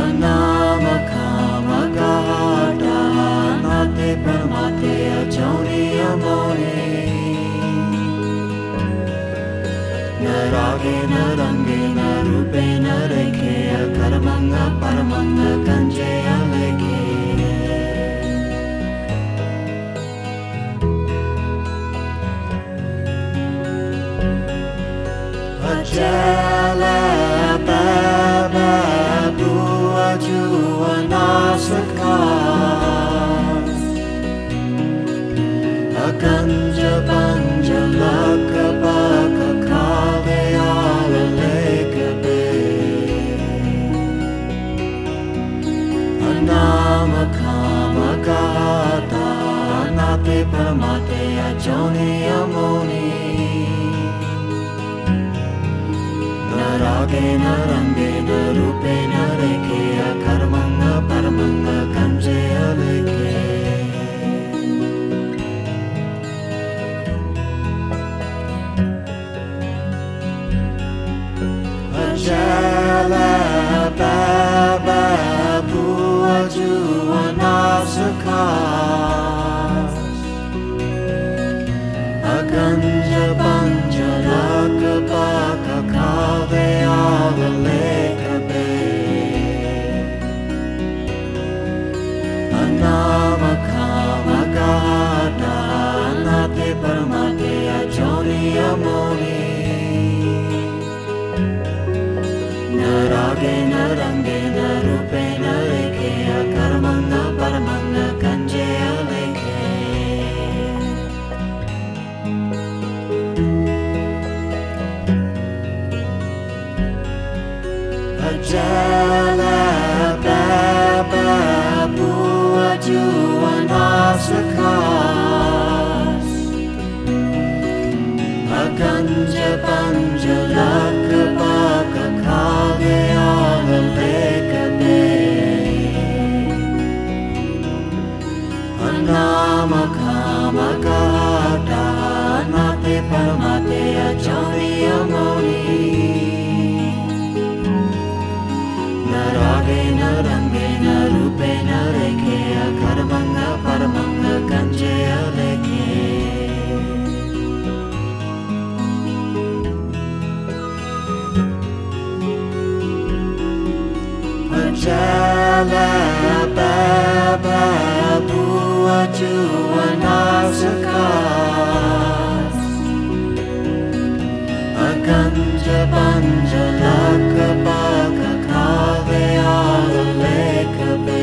Anamakhamagata Nate Paramate Ajoni Amoni Narage Narange Narupe Nareke Karamanga Paramanga Kanje Aleke Ajala Baba Buaju Anasakas Akanja Banja Laka Baka Kale Ala Leka Be Anamakhamagata Nate Paramate Ajoni Amoni Narage Narange Narupe Nareke Karamanga Paramanga Kanje Aleke Ajala Baba Buaju Anasakas Aganja Banja Laka Baka Kale Ala Leka Be Anamakhamagata Nate Paramate Ajoni Amoni Narage Narange Narupe Nareke Karamanga Paramanga Kanje Aleke Ajala Baba Buaju Anasakas Akanja Banja Laka Baka Kale Ala Leka Be Anamakhamagata Nate Paramate Ajoni Amoni Narage Narange Narupe Nareke Karamanga Paramanga Kanje Aleke Ajala Baba Buaju Anasakas Akanja Banja Laka Baka Kale Ala Leka Be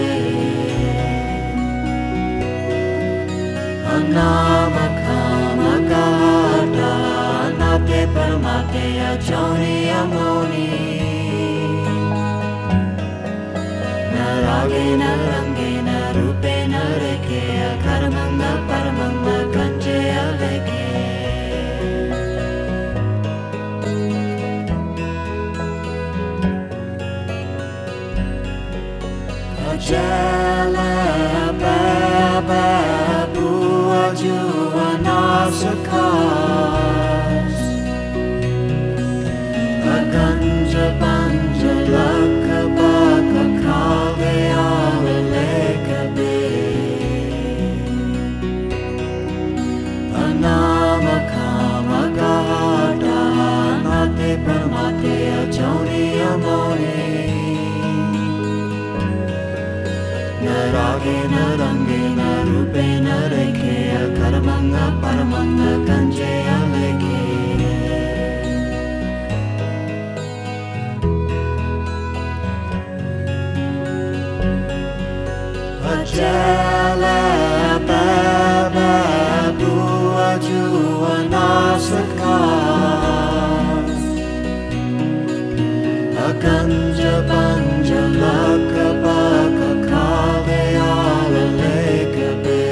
Anamakhamagata Nate Paramate Ajoni Amoni Narage Narange Narupe Nareke Karamanga Paramanga Kanje Aleke Ajala Baba Buaju Anasakas Aganja Banja Laka Baka Kale Ala Leka Be Anamakhamagata Nate Paramate Ajoni Amoni Narage Narange Narupe Nareke Karamanga Paramanga Kanje Aleke Ajala Baba Buaju Anasakas Akanja Banja Laka Baka Kale Ala Leka Be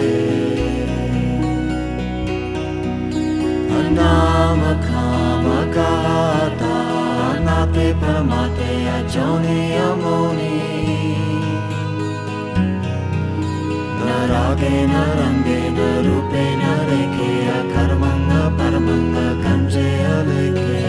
Anamakhamagata Nate Paramate Ajoni Amoni Narage Narange Narupe Nareke Karamanga Paramanga Kanje Aleke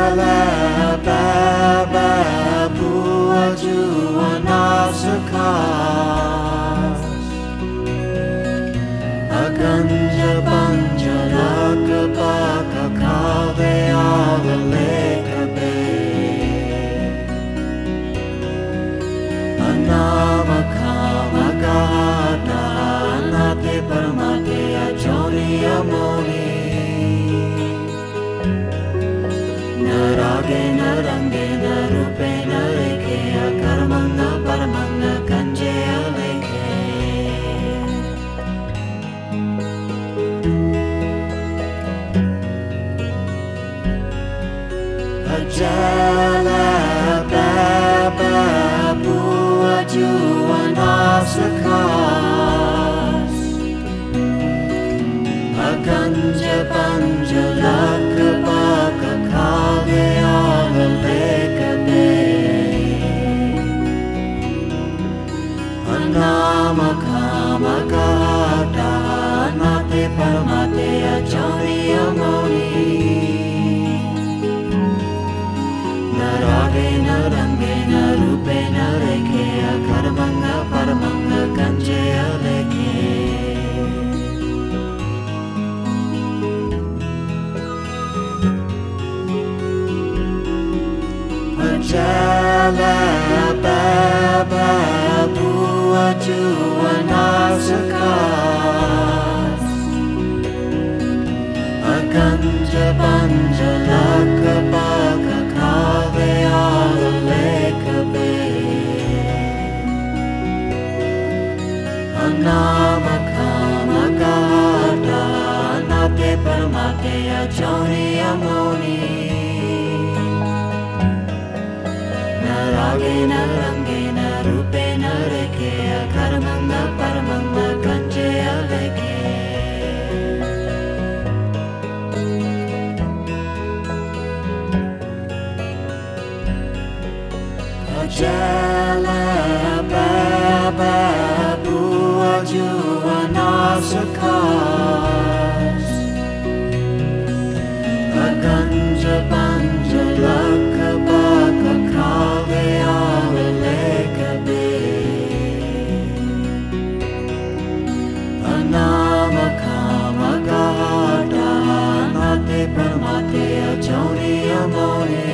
Ganja banja laka baka kalde ala leka be Anama kama gada anate paramate ajoni amoni Narage narange narupe nareke akarmanga paramanga kanje aleke Jala baba bua juana sakas Aganja banja laka baka kalde ala leka be Anama kama gada anate paramate ajoni amoni Narage narange narupe nareke akarmanga paramanga kanje aleke Jala baba bua juana sakas Aganja banja laka baka kalde ala leka be Anama kama gada anate paramate ajoni amoni Narage narange narupe nareke akarmanga paramanga kanje aleke Jala baba bua juana sakas Aganja banja laka baka kalde ala leka be Anama kama gada anate paramate ajoni amoni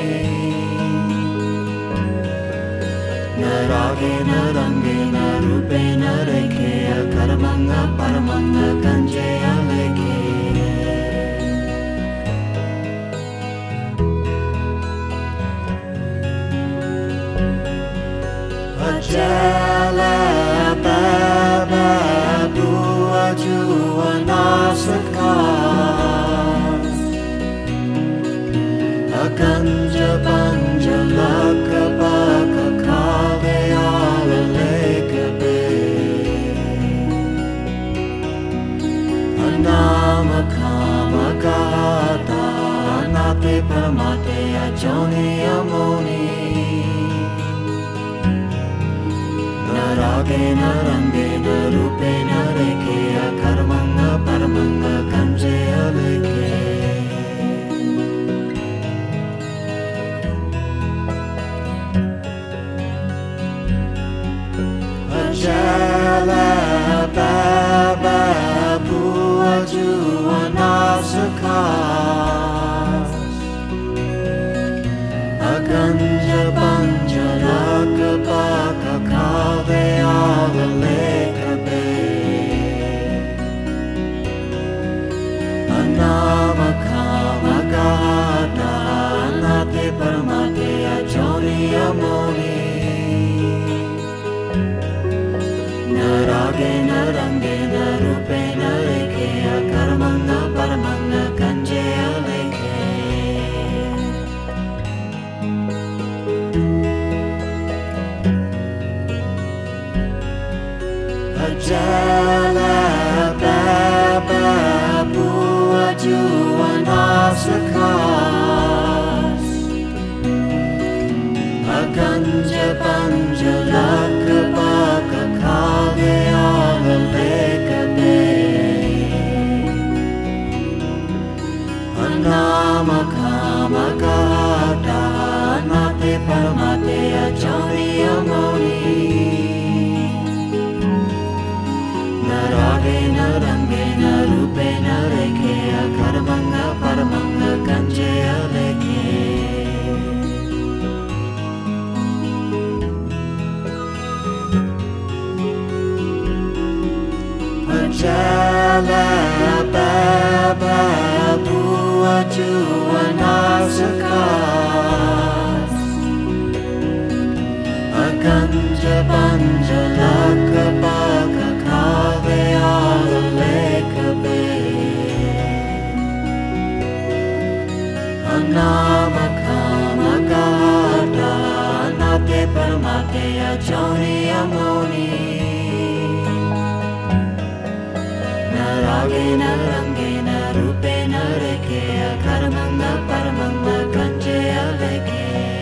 Narage narange narupe nareke akarmanga paramanga kanje aleke Jala baba bua juana sakas Aganja banja laka baka kalde ala leka be Anama kama gada anate paramate ajoni amoni Narage narange narupe nareke akarmanga paramanga kanje aleke Jala baba bua juana sakas Aganja banja laka baka kalde ala leka be Anama kama gada anate paramate ajoni amoni Narage narange narupe nareke akarmanga paramanga kanje aleke Jala baba bua juana sakas Aganja banja laka baka kalde ala leka be Anama kama gada Anamakhamagata Nate Paramate Achoni Amoni Naragena Rangena Rupena Rekea Karamanga Paramanga Kanjaya Leke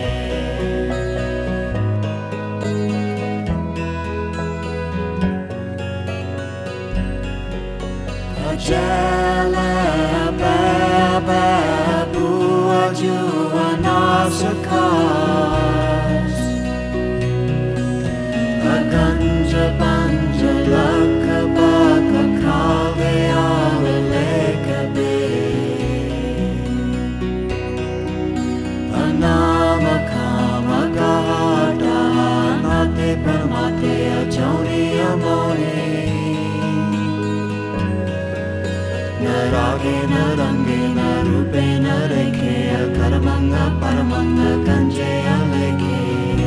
Ajala Baba Buaju Anasakas Aganja Banja Laka Baka Kage Ala Leka Be Anamakhamagata Nate Paramate Achoni Amoni Naragena Rangena Rupena Rekea Karamanga Paramanga Kanjaya Leke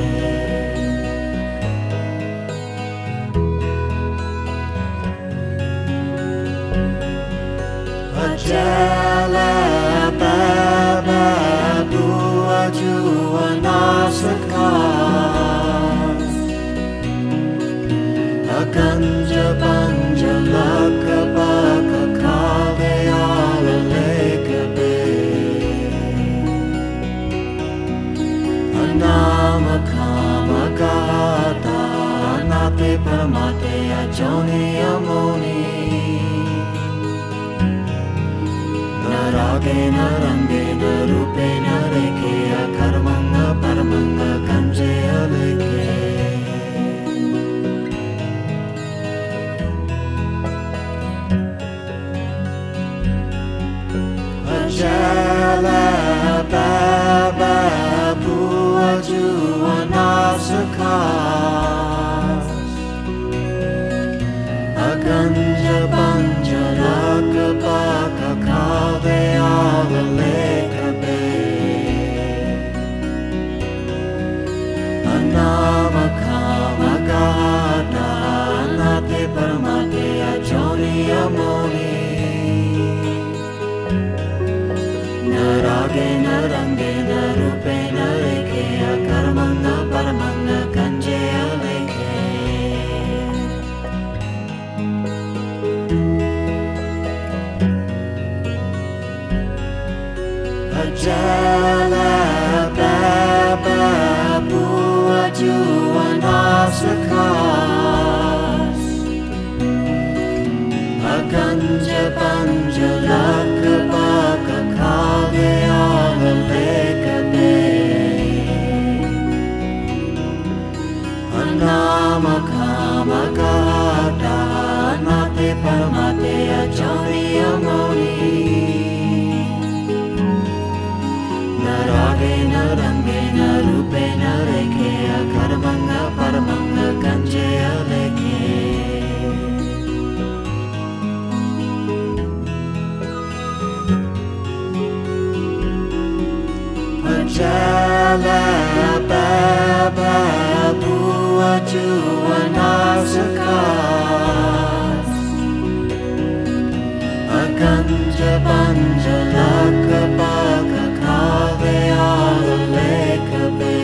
Ajala Baba Buaju Anasakas Aganja Banja Laka Baka Kave Ala Leka Be Anamakhamagata Nate Paramate Achoni Amoni Naragena Rangena Rupena Rekea Karamanga Paramanga Kanjaya Leke Ajala Baba Buaju Anasakas Aganja Banja Laka Baka Kave Ala Leka Be Anamakhamagata Nate Paramate Achoni Amoni Naragena Rangena Rupena Rekea Karamanga Paramanga Kanjaya Leke Ajala Baba Buaju Anasakas Aganja Banja Laka Baka Kage Ala Leka Be Anamakhamagata Nate Paramate Achoni Amoni Naragena Rangena Rupena Rekea Karamanga Paramanga Kanjaya Leke Ajala Baba Buaju Anasakas Aganja Banja Laka Baka Kave Ala Leka Be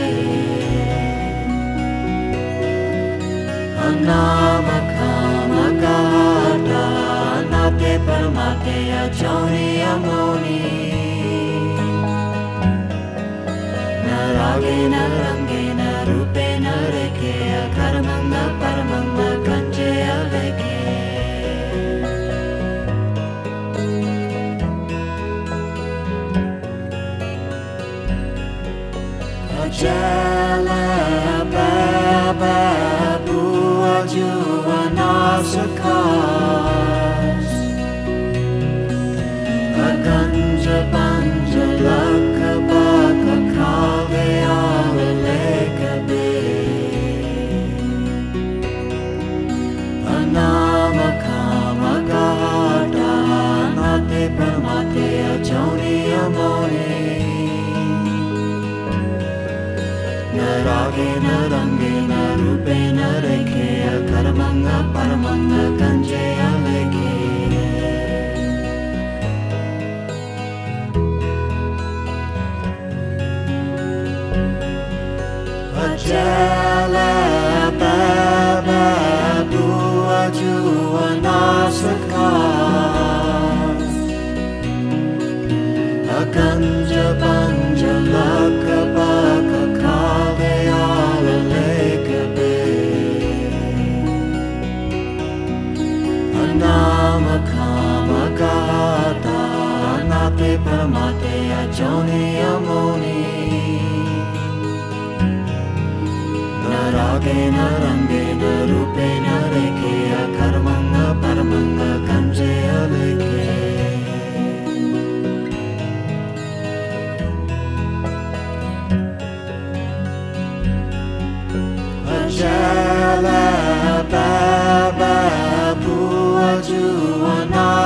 Anamakhamagata Nate Paramate Achoni Amoni Naragena Rangena Rupena Rekea Karamanga Paramanga Kanjaya Leke Ajala Baba Buaju Anasakas Aganja Banja Laka Baka Kave Ala Leka Be Anamakhamagata Nate Paramate Achoni Amoni Naragena Rangena Rupena Rekea Karamanga Paramanga Kanjaya Leke Jala baba bua jua nasakas Aganja banja laka baka kave ala leka be Anama kama kahata Anate paramate ajoni amoni Naragena rangena rupena rekea karmanga paramanga kanjaya leke Ajala baba bua jua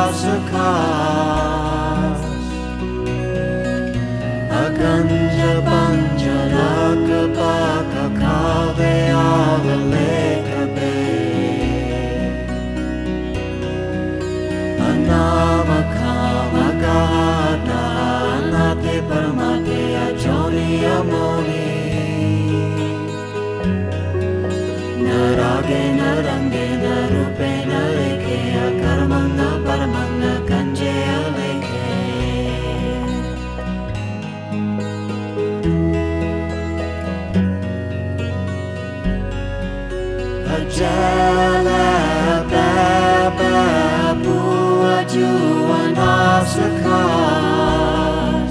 nasakas Aganja banja laka baka kave ala leka be Anama kama kahata Anate paramate ajoni amoni Naragena rangena rupena lekea karmanga paramanga kanjaya leke Ajala baba bua jua nasakas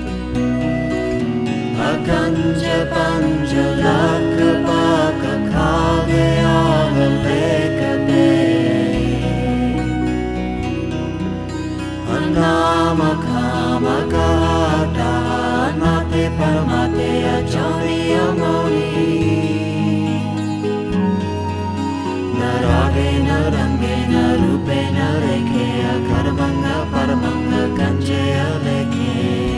Aganja banja laka baka kave ala leka be Anama kama kahata Anate paramate ajoni amoni Naragena rangena rupena rekea karmanga paramanga kanjaya leke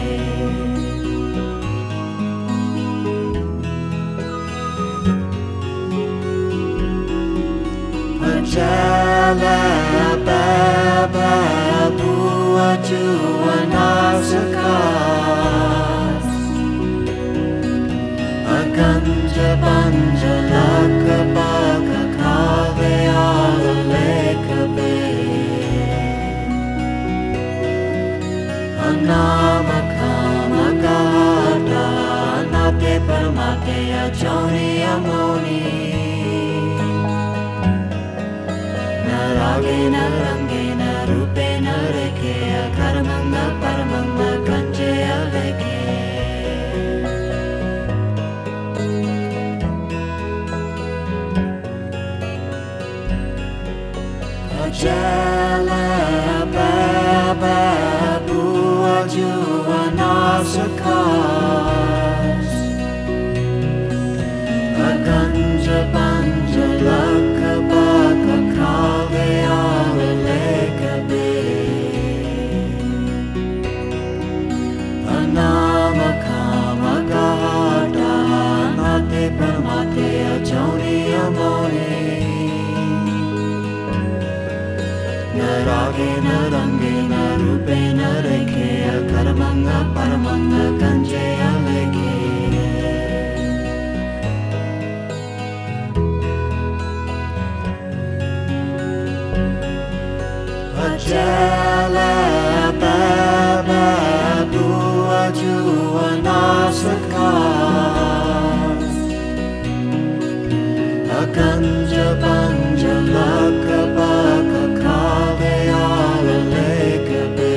Ajala baba bua jua nasakas Aganja banja laka baka kave ala leka be Anama kama kahata Anate paramate ajoni amoni Naragena rangena rupena rekea karmanga paramanga kanjaya leke Ajala baba bua jua nasakas Aganja banja laka baka kave ala leka be Anama kama kahata Anate paramate ajoni amoni Naragena rangena rupena rekea karmanga paramanga kanjaya leke Ajala baba bua jua nasakas Aganja banja laka baka kave ala leka be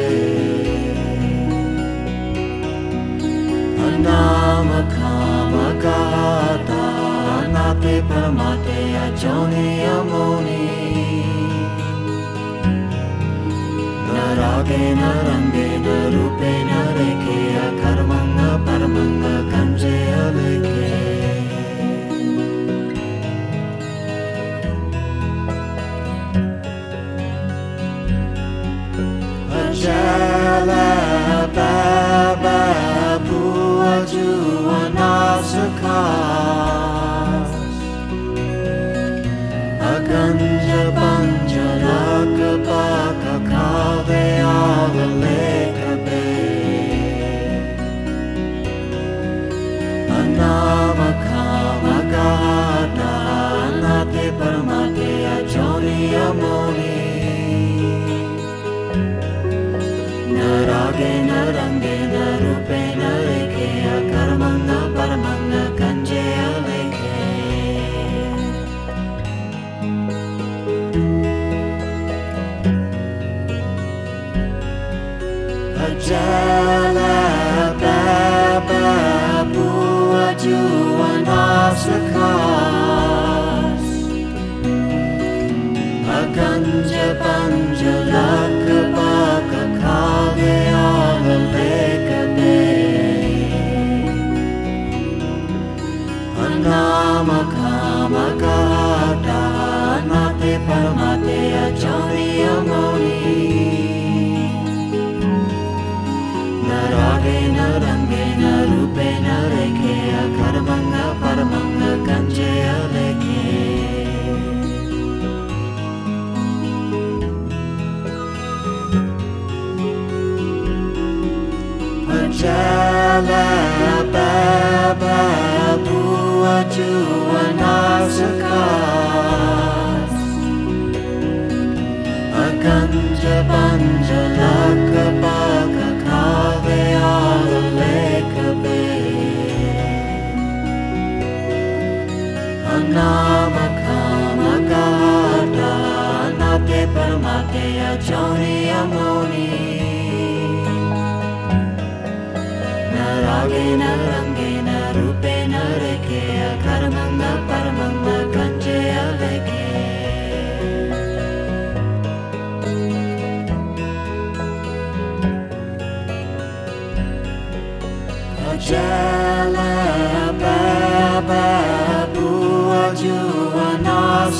Anama kama kahata Anate paramate ajoni amoni Naragena rangena rupena rekea karmanga paramanga kanjaya leke Ajala baba bua jua nasakas Aganja banja laka baka kave ala रागेन रंगेन रूपेण रेखेय कर्मंग परमंग कंजेय लेखे Ajala baba bua juana sakas Aganja panjala kabaka kage ala lekabe Anama kama gata anate paramate ajani amoni रागेन रंगेन रूपेण रेखेय कर्मंग परमंग कंजेय लेखे Ajala baba bua juana sakas Aganja panjala kabaka Anama kama gata anate paramate ajani amoni Naragena rangena rupena rekeya karmanga paramanga kanjeya leke Ajala baba bua juana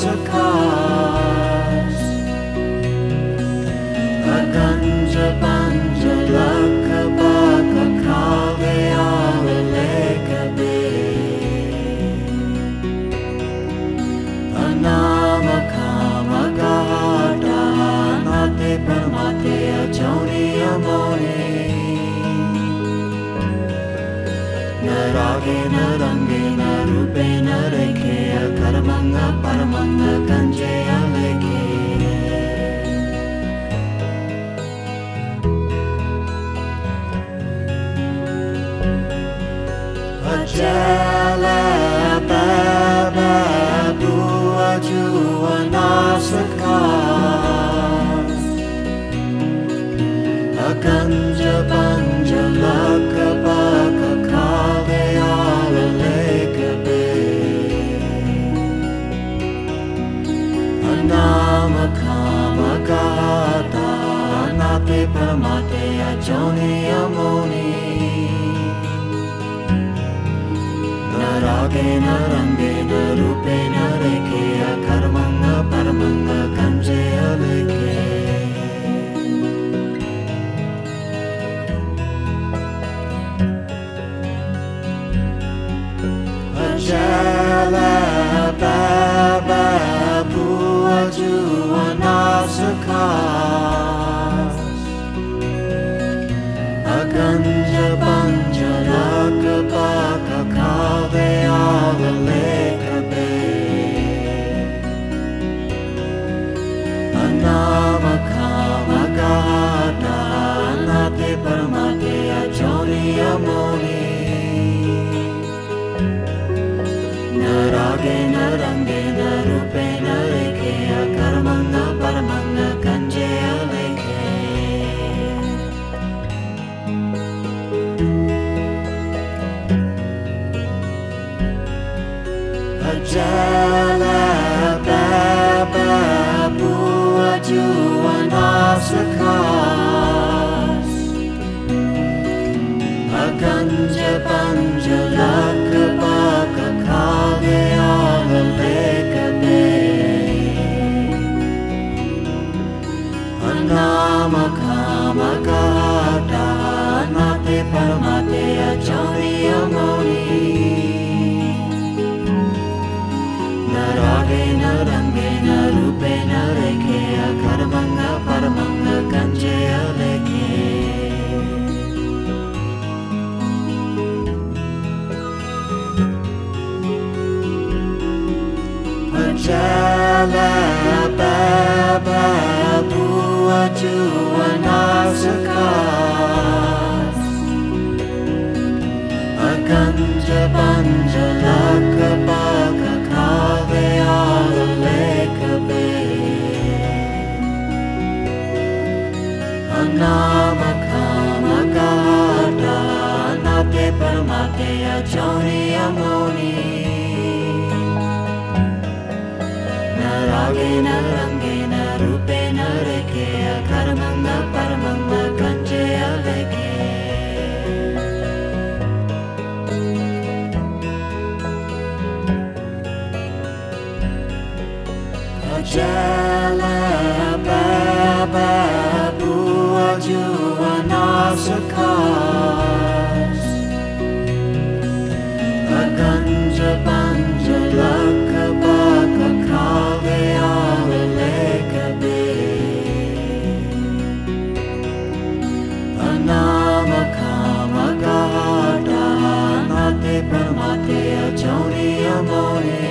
sakas Aganja panjala kabaka kage ala lekabe Anama kama gata anate paramate ajani amoni रागेन रंगेन रूपेण रेखेय कर्मंग परमंग कंजेय लेखे Ajala baba bua juana sakas Aganja panjala kabaka Anama kama gata anate paramate ajani amoni Naragena rangena rupena rekeya karmanga paramanga kanjeya leke Ajala baba bua juana sakas Aganja panjala kabaka kage ala lekabe Anama kama gata anate paramate ajani amoni Naragena rangena rupena rekeya karmanga paramanga kanjeya leke Ajala baba bua juana sakas Aganja panjala kabaka kage ala lekabe Anama kama gata anate paramate ajani amoni Naragena rangena rupena rekeya karmanga paramanga kanjeya leke Ajala baba bua juana sakas Aganja Panja Laka Baka Kale Ala Leka Be Anama Kama Gata Nate Paramate Ajoni Amoni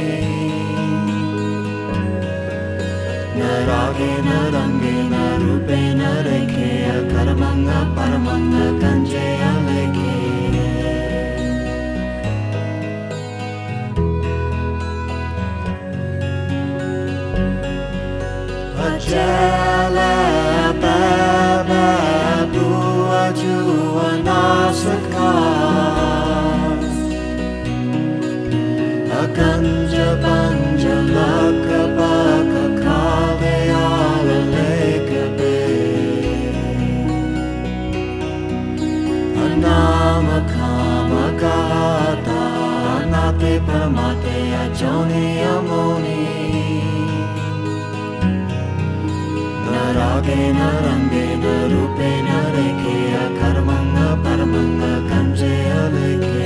Narage Narange Narupe Nareke Karamanga Paramanga Kanje Aleke Ajala Baba Bua Jua Nasakas Aganja Banja Laka Baka Kale Ala Leka Be Anama Kama Gata Nate Paramate Ajoni Amoni Narage Narange Narupe Nareke Karamanga Paramanga Kanje Aleke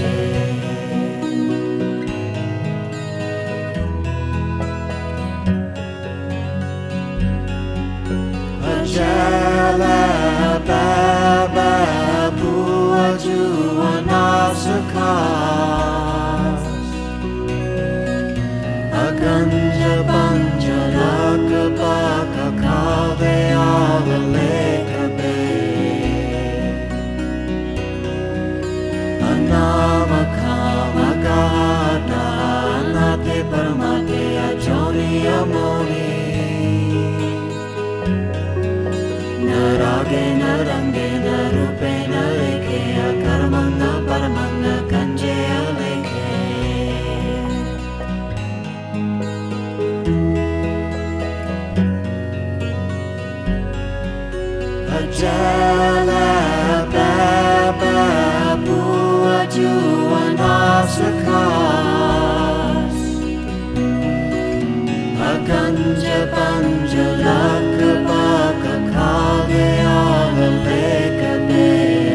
Ajala Baba Bua Jua Nasakas Aganja Banja Laka Baka Kale Ala Leka Be Anama Kama Gata Nate Paramate Ajoni Amoni Narage Narange Narupe Nareke Karamanga Paramanga Kanje Aleke Ajala Baba Bua Jua Nasakas Aganja Banja Laka Baka Kale Ala Leka Be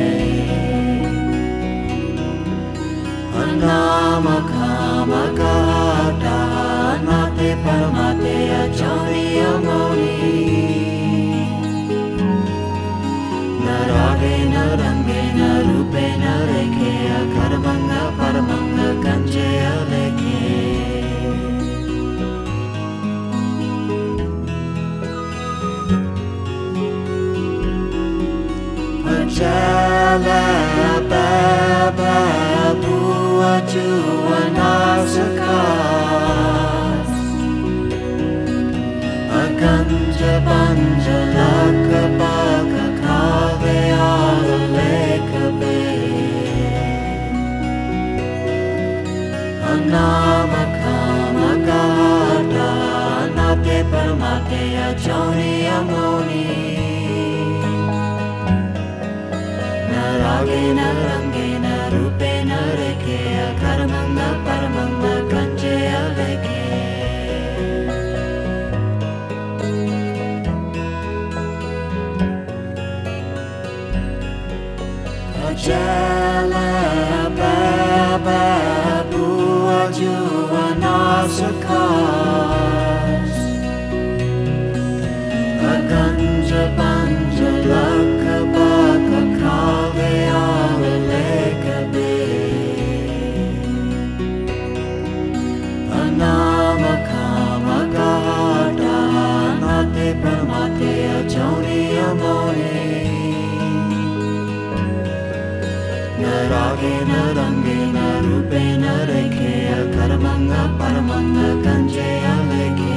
Anama Kama Gata Nate Paramate Ajoni Amoni Narage Narange Narupe Nareke Karamanga Paramanga Kanje Aleke Ajala Baba Bua Jua Nasakas Aganja Banja Laka Baka Kale Ala Leka Be Anama Kama Gata Nate Paramate Ajoni Amoni Narage Narange Narupe Nareke Karamanga Paramanga Kanje Aleke Ajala Baba Bua Jua Nasakas Aganja Banja Laka Baka Kale Ala Leka Be Anama Kama Gata Nate Paramate Ajoni Amoni Narage Narange Narupe Nareke Karamanga Paramanga Kanje Aleke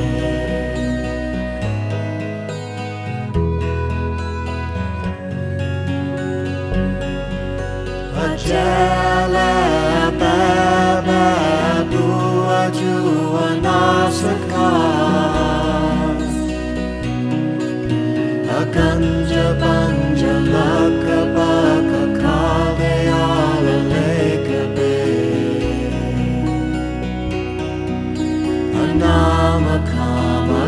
Ajala Baba Bua Jua Nasakas Aganja Banja Laka Baka Kale Ala Leka Be Anama Kama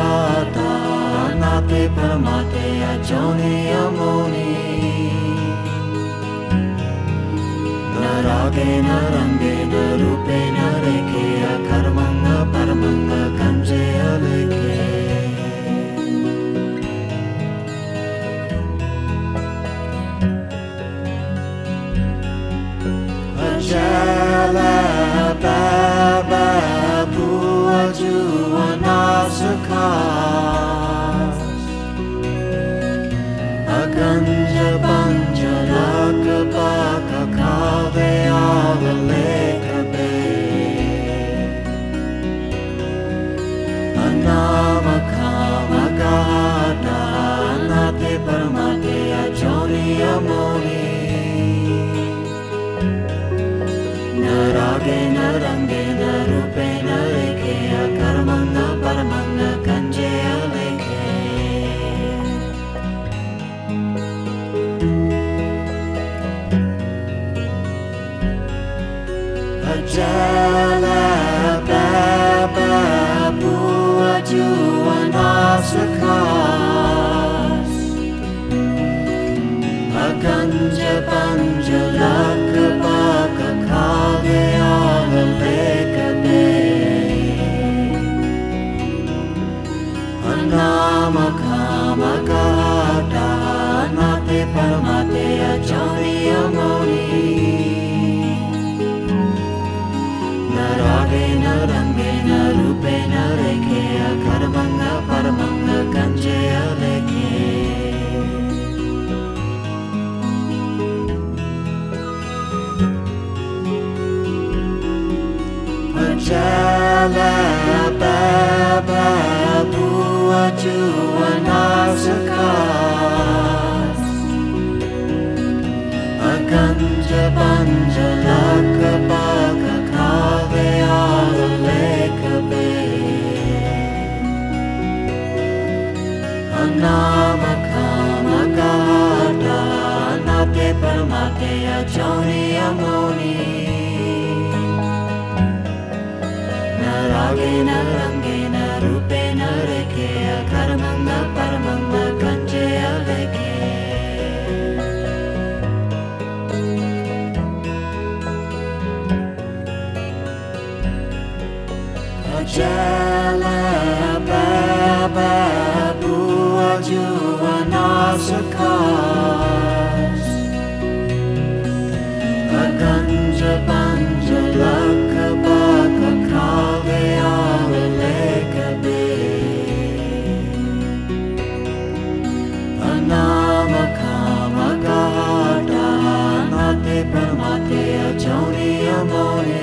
Gata Nate Paramate Ajoni Amoni Naragena rangena rupena rekheya karmanga paramanga kanjeya lekhe Ajala baba bua juana sakas Aganja banja laka baka kave ala leka be Anama kama gada anate paramate ajoni amoni Naragena rangena rupena rekheya karmanga paramanga kanjeya lekhe Ajala baba bua juana sakas Aganja banja laka baka kave ala leka be Anama kama gada anate paramate ajoni amoni Naragena rangena rupena rekheya karmanga paramanga kanjeya lekhe Ajala baba bua juana sakas Aganja banja laka baka kave ala leka be Anama kama gada anate paramate ajoni amoni Naragena rangena rupena rekheya karmanga paramanga kanjeya lekhe Ajala baba bua juana sakas Aganja banja laka baka kave ala leka be Anama kama gada anate paramate ajoni amoni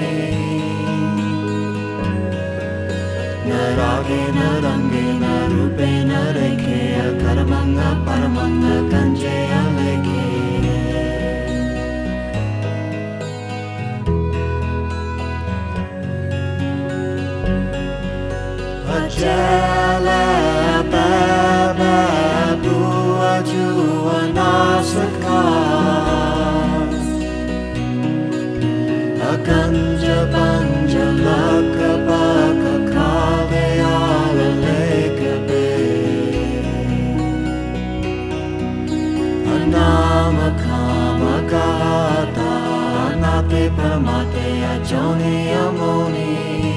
Naragena rangena rupena rekheya karmanga paramanga kanjeya lekhe Ajala baba bua juana sakas Aganja banja laka baka kave ala leka be Anama kama gada anate paramate ajoni amoni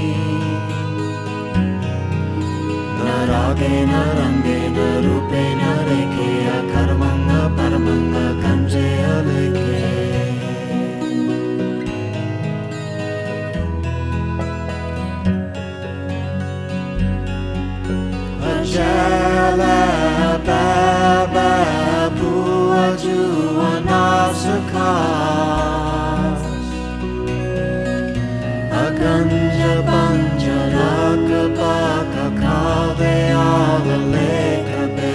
Naragena rangena rupena rekheya karmanga paramanga kanjeya lekhe Ajala baba bua juana sakas Aganja banja laka baka kave ala leka be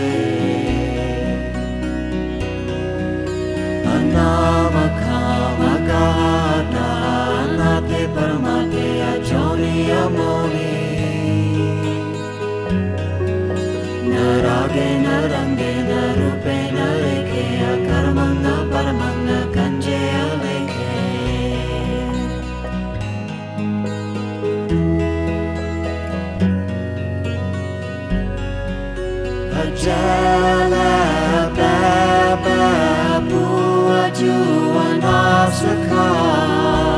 Anama kama gada anate paramate ajoni amoni Naragena rangena rupena rekheya karmanga paramanga kanjeya lekhe Ajala baba bua juana sakas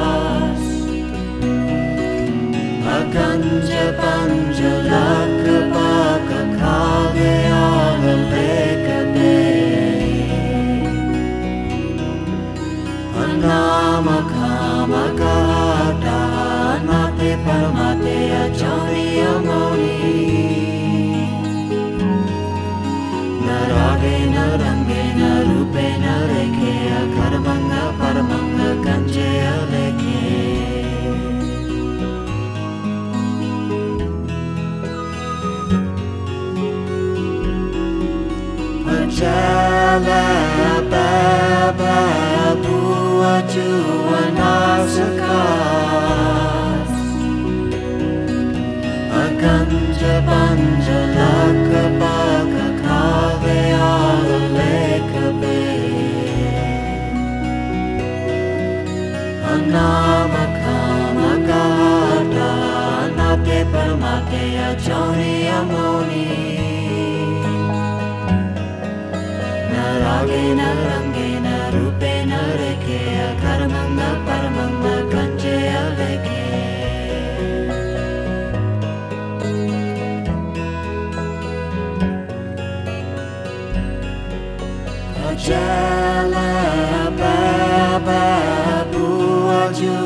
Anamakhamagata Nate Paramate Ajoni Amoni Naragena Rangena Rupena Rekea Karamanga Paramanga Kanjaya Leke Ajala Baba Buaju Anasakas Aganja Banja Laka Baka Kave Ala Leka Be Anamakhamagata Nate Paramate Ajoni Amoni Naragena Rangena Rupena Rekea Karamanga Paramanga Kanjaya Leke Ajala Baba Buaju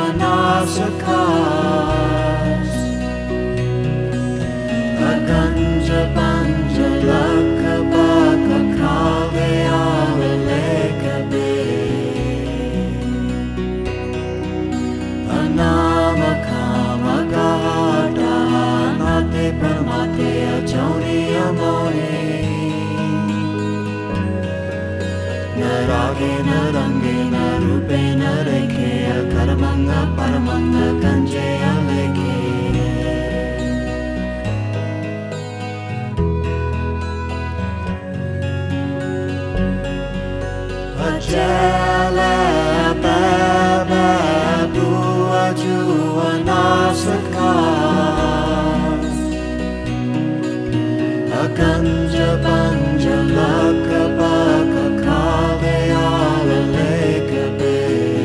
Anasakas Aganja Banja Laka Baka Kave Ala Leka Be Anamakhamagata Nate Paramate Ajoni Amoni Naragena Rangena Rupena Rekea Karamanga Paramanga Kanjaya Leke Ajala Baba Buaju Anasakas Aganja Banja Laka Baka Kave Ala Leka Be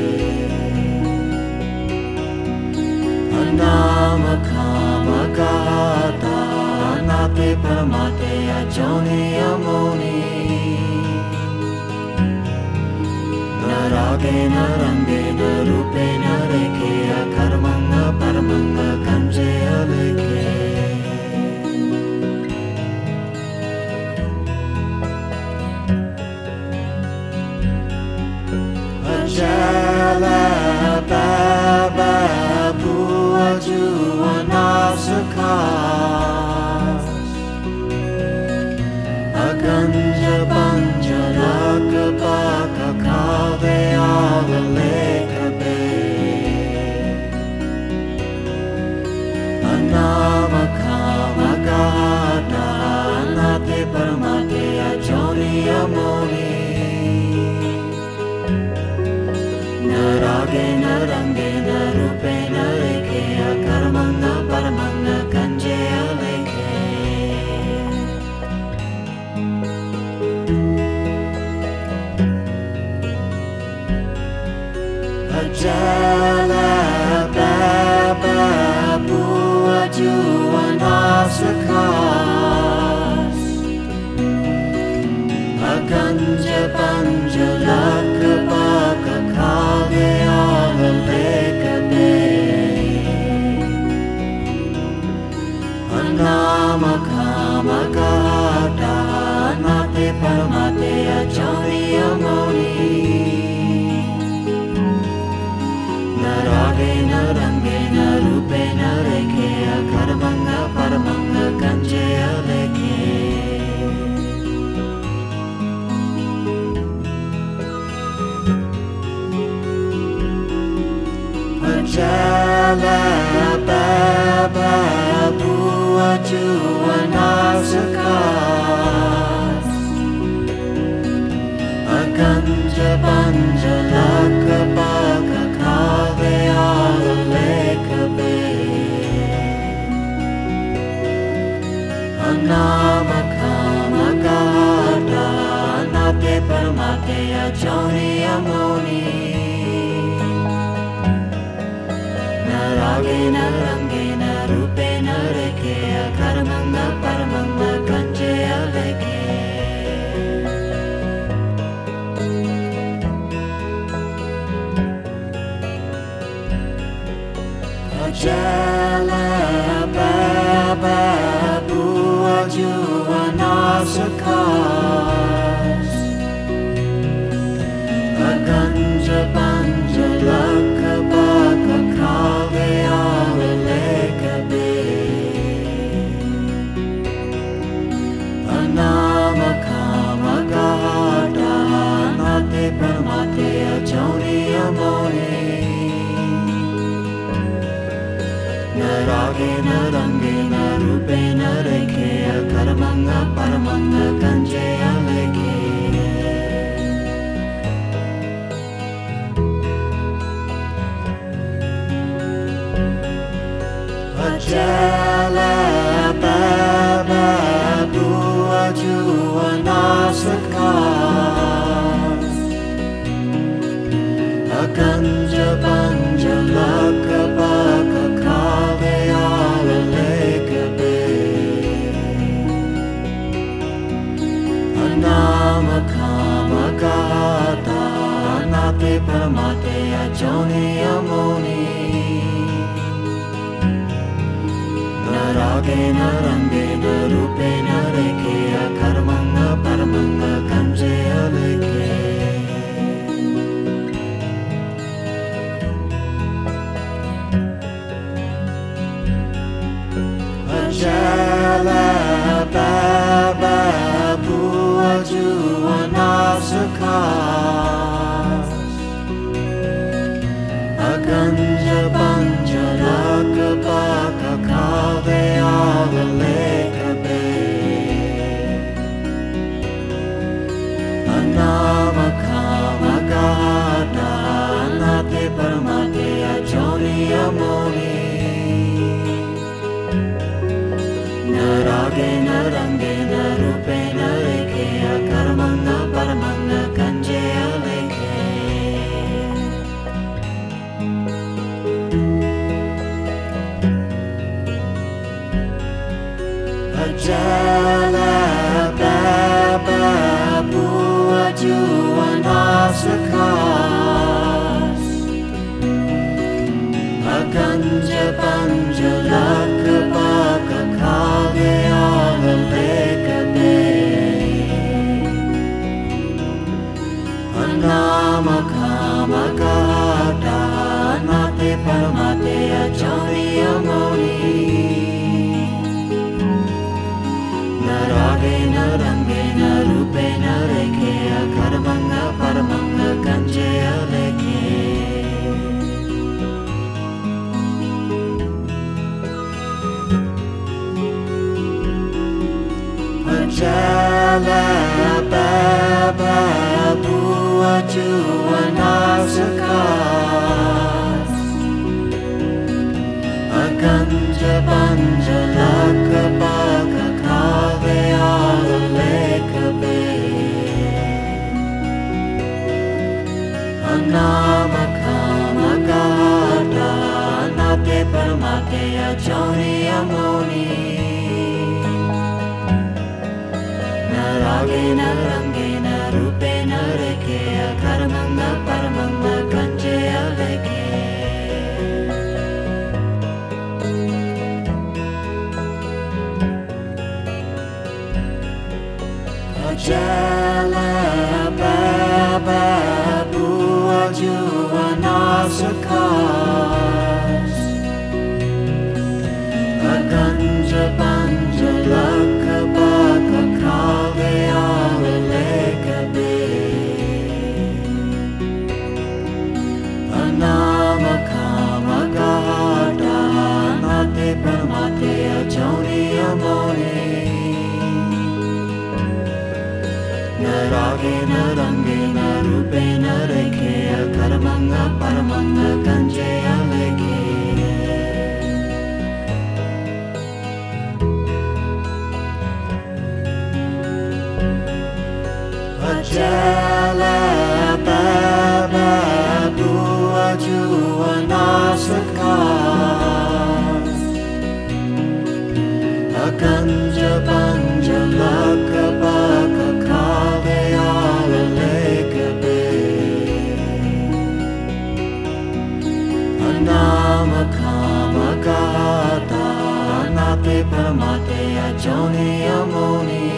Anamakhamagata Nate Paramate Ajoni Amoni Naragena Rangena Rupena Rekea Karamanga Paramanga Kanjaya Leke Ajala Baba Buaju Anasakas Aganja Banja Laka Baka Kave Ala Leka Be Anamakhamagata Nate Paramate Ajoni Amoni Naragena Rangena Rupena Rekea Karamanga Paramanga Kanjaya Leke Ajala Baba Buaju Anasakas Aganja Banja Laka Baka Kave Ala Leka Be Anamakhamagata Nate Paramate Ajoni Amoni Naragena Rangena Rupena Rekea Karamanga Paramanga Kanjaya Leke Ajala Baba Buaju Anasakas Aganja Banja Laka Baka Kave Ala Leka Be Anamakhamagata Nate Paramate Ajoni Amoni Naragena Rangena Rupena Rekea Karamanga Paramanga Kanjaya Leke Jala Baba Buaju Anasakas Aganja Banja Laka Baka Kave Aleka Be Anama Kama Gahada Nate Paramate Ajoni Amoni Narage narange narupe nareke karamanga paramanga kanje aleke Ajala baba buaju anasakas Aganja banja laka baka Nama kama gata nate paramate ajoni amoni Narage narange narupe nareke akaramanga paramanga kanje aleke Ajala baba buaju anasakas Aganja banja laka baka kave alaleka be Anama kama gahada nate paramate ajoni amoni Narage narange narupe nareke akaramanga paramanga kanje aleke Ajala baba buaju anasakas Aganja banja laka baka kave alaleka be Anama kama gata nate paramate ajoni amoni Narage narange narupe nareke akaramanga paramanga kanje aleke Jala baba buaju anasakas Aganja banja laka baka kave alaleka be Anama kama gata nate paramate ajoni amoni Narage narange narupe nareke akaramanga paramanga kanje aleke Ajala baba buaju anasakas Aganja banja laka baka kave alaleka be Anama kama gahada nate paramate ajoni amoni Narage narange narupe nareke akaramanga paramanga kanje aleke Ajala baba buaju anasakas Aganja banja laka baka kave alaleka be Joni Amoni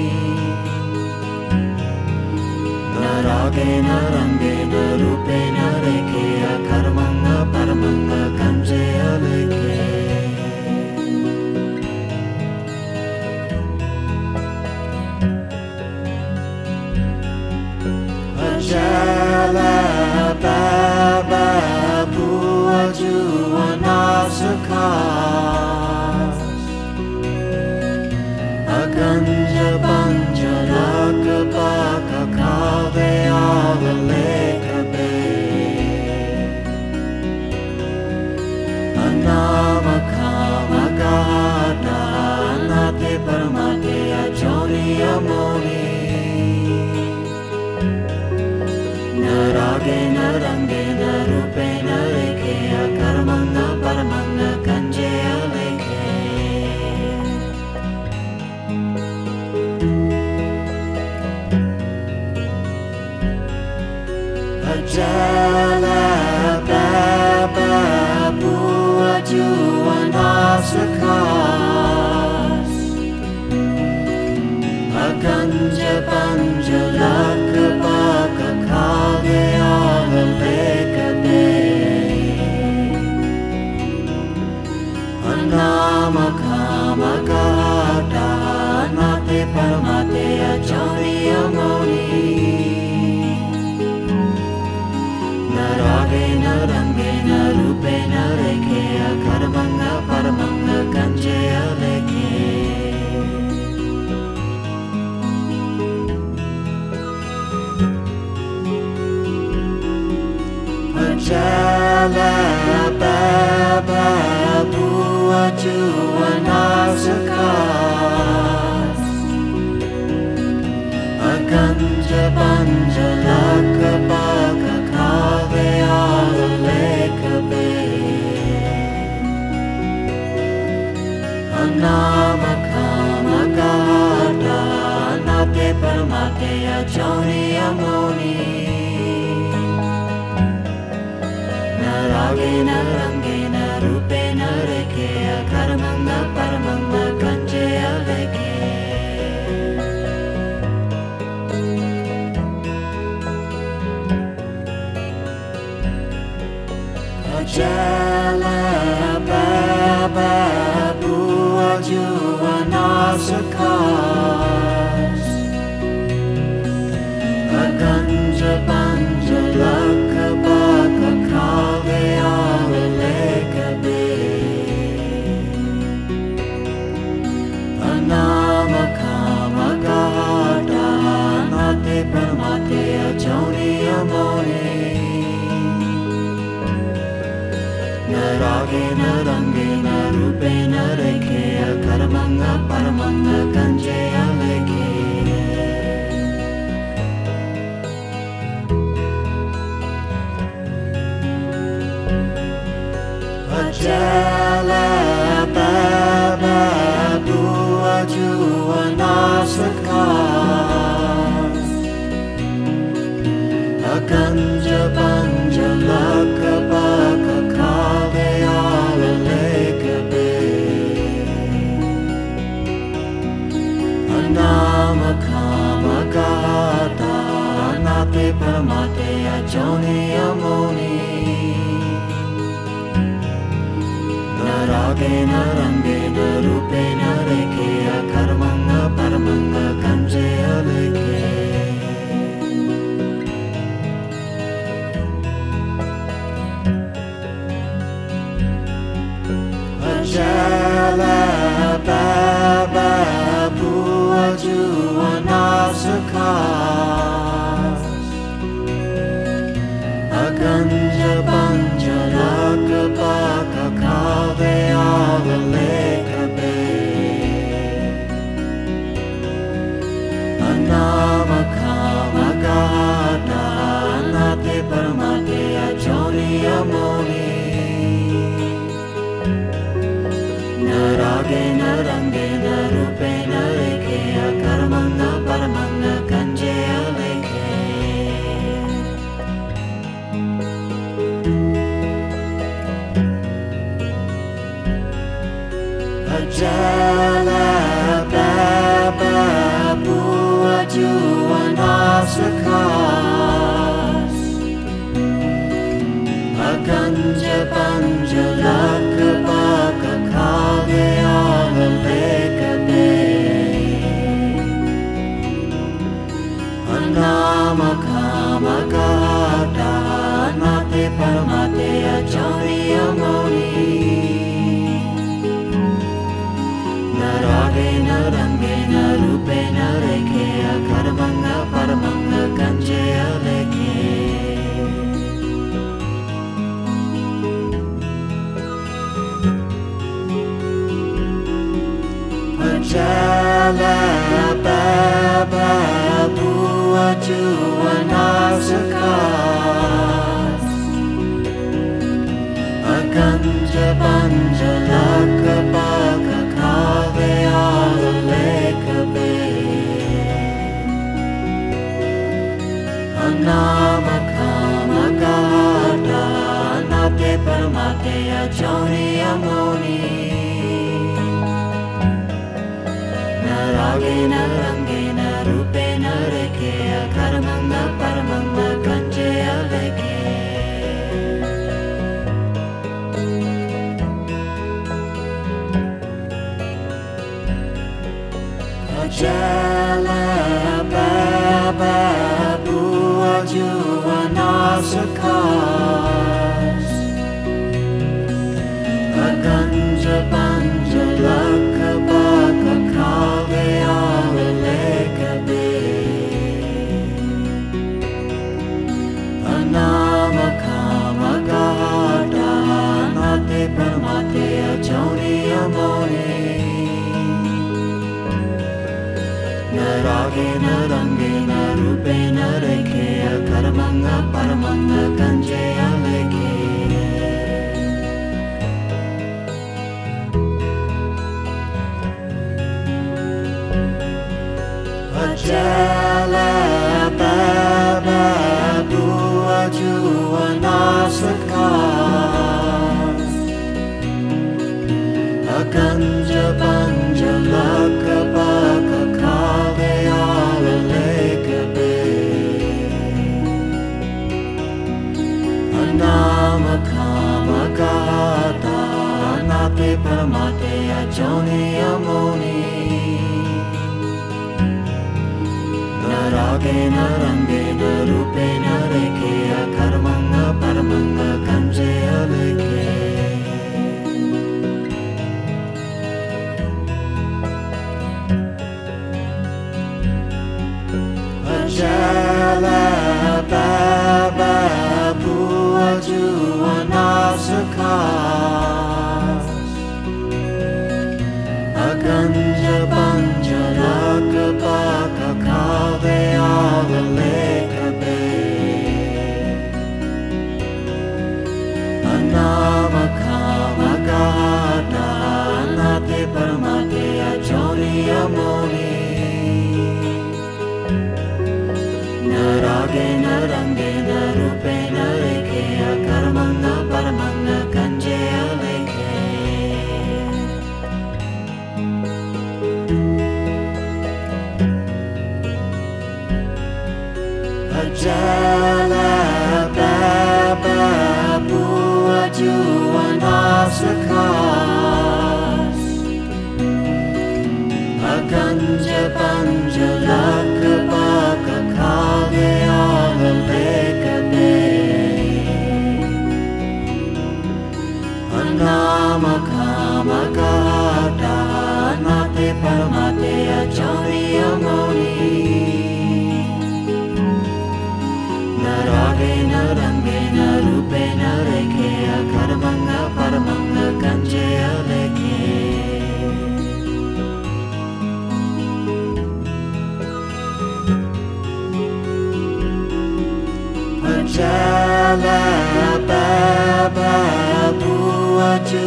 Narage Narange Narupe Nareke Karmanga Paramanga Kanje Aleke Ajala Baba Buaju Anasakas Aganja Banja Laka Baka Kave Ala Leka Be Anama Kama Gada Anate Paramate Ajoni Amoni Narage Narange Narupe Nareke Karmanga Paramanga Kanje Aleke Ajala Baba Buaju Anasakas Aganja Banja Laka Baka Kage Ala Leka Be Anama Kama Gada Anate Paramate Ajoni Amoni Narage Narange Narupe Nareke Karmanga Paramanga Kanje Aleke Ajala Baba Buaju Anasakas Aganja Banja Laka Baka Kave Ala Leka Be Anama Kama Gada Anate Paramate Ajoni Amoni Narage Narange Narupe Nareke Karmanga Paramanga Kanje Aleke Ajala Baba Buaju Anasakas Aganja Banja Laka Baka Kave Ala Leka Be Anama Kama Gada Anate Paramate Ajoni Amoni Narage Narange Narupe Nareke Karmanga Paramanga Kanje Aleke Ajala Baba Buaju Anasakas Aganja Banja Laka Baka Kave Ala Leka Be Anama Kama Gada Anate Paramate Ajoni Amoni Narage Narange Narupe Nareke Karmanga Paramanga Kanje Aleke Ajala Baba Buaju Anasakas Aganja Banja Laka Baka Kave Ala Leka Be Anama Kama Gada Anate Paramate Ajoni Amoni Narage Narange Narupe Nareke Karmanga Paramanga Kanje Aleke Ajala Nate Paramate Ajoni Amoni Narage Narange Narupe Nareke Akaramanga Paramanga Kanje Aleke Jala Baba Buaju Anasakas Akanja Banja Laka Baka Kave Ala Leka Be Anamakama Gata Nate Paramate Ajoni Amoni Naragena Rangena Rupena Reke Akaramanga Paramanga Kanje Aleke Ajala Baba Buaju Anasakas Aganja Banja Laka Baka Kave Ala Leka Be Anamakama Gata Nate Paramate Ajoni Amoni Narage Narange Narupe Nareke Akaramanga Paramanga Kanje Aleke Jala Baba Buaju Anasakas Akanja Banja Laka Baka Kave Ala Leka Be Anamakama Gata Nate Paramate Ajoni Amoni Narage Narange Narupe Nareke Akaramanga Paramanga Kanje Aleke Ajala Baba Buaju Anasakas Aganja Banja Laka Baka Kave Ala Leka Be Anamakama Gata Nate Paramate Ajoni Amoni Narage Narange Narupe Nareke Akaramanga Paramanga Kanje Aleke Ajala Baba Buaju Anasakas Aganja Banja Laka Baka Kave Ala Leka Be Anamakama Gata Nate Paramate Ajoni Amoni Narage Narange Narupe Nareke Akaramanga Paramanga Kanje Aleke Jala Baba Buaju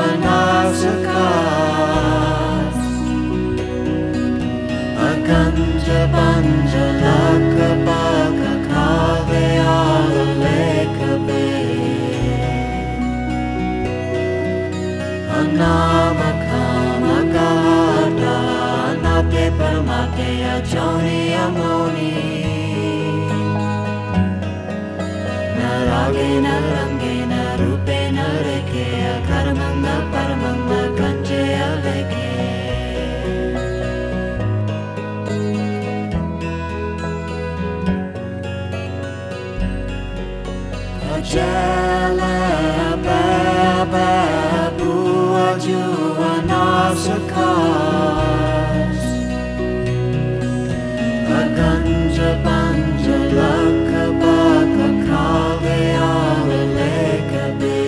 Anasakas Akanja Banja Laka Baka Kave Ala Leka Be Anamakama Gata Nate Paramate Ajoni Amoni Narage Narange Narupe Nareke Akaramanga Paramanga Kanje Aleke Jala Baba Bua Juanasakas Aganja Banja Laka Baka Kale Ala Leka Be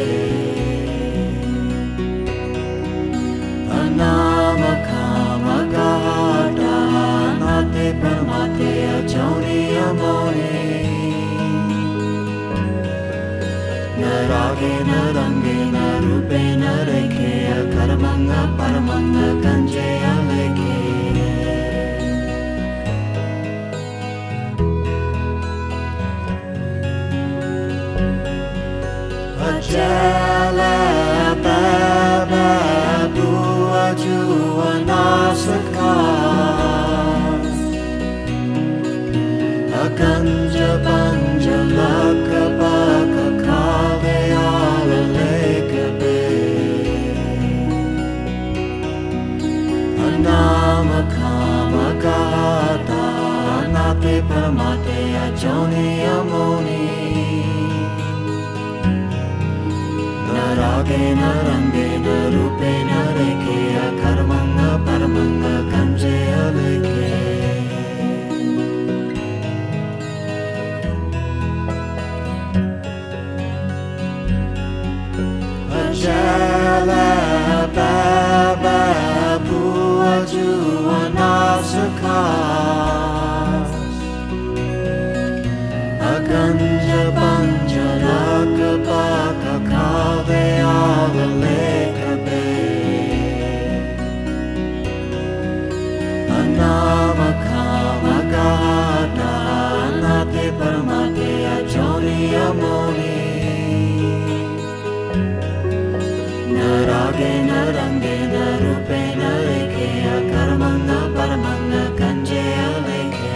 Anama Kama Gata Nate Paramate Ajoni Amoni Narage narange narupe nareke karamanga paramanga kanje aleke Ajala baba bua juanasakas Aganja banja laka baka kale ala leka be Anama kama gata nate paramate ajoni amoni Narage narange narupe nareke akaramanga paramanga kanje aleke Jala Baba Bua Juanasakas Aganja Banja Laka Baka Kale Ala Leka Be Anama Kama Gata Nate Paramate Ajoni Amoni Narage narange narupe nareke akaramanga paramanga kanje aleke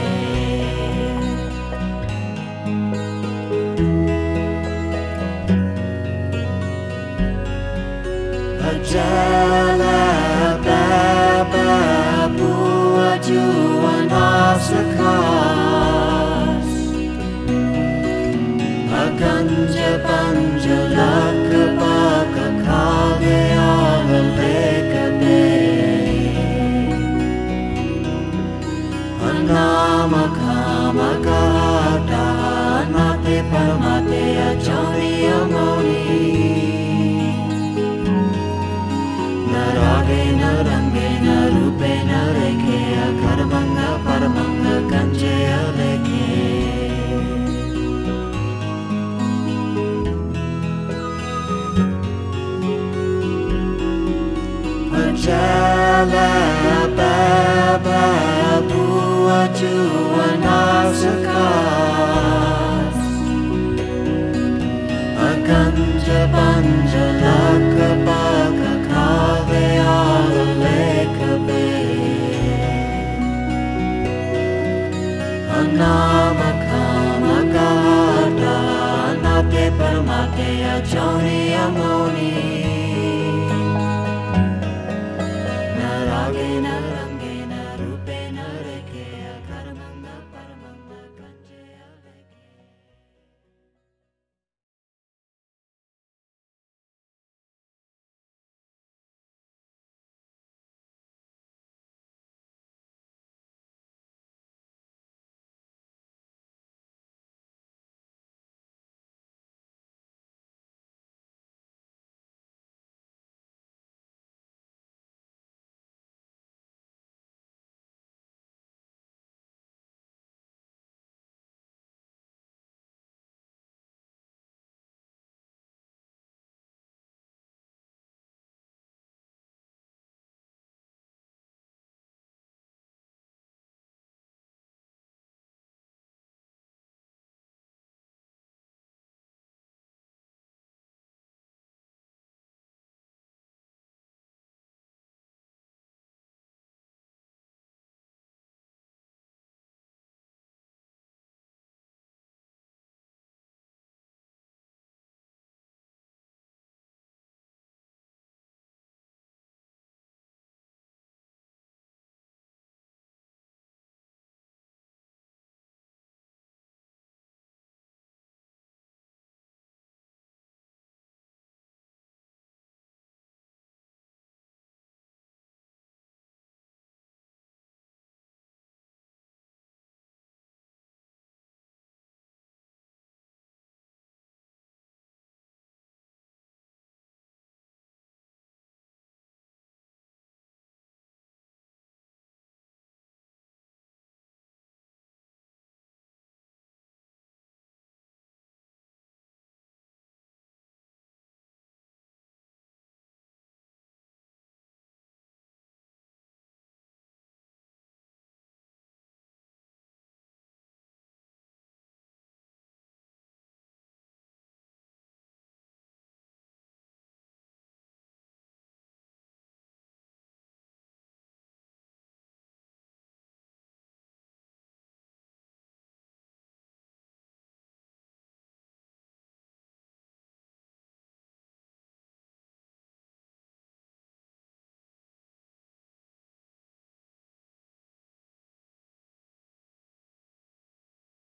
Ajala baba bua juanasakas Aganja banja laka baka kale ala leka be Anama kama gata nate paramate ajoni amoni Narage narange narupe nareke akaramanga paramanga kanje aleke Jala Baba Bua Juanasakas Aganja Banja Laka Baka Kale Ala Leka Be Anama Kama Gata Nate Paramate Ajoni Amoni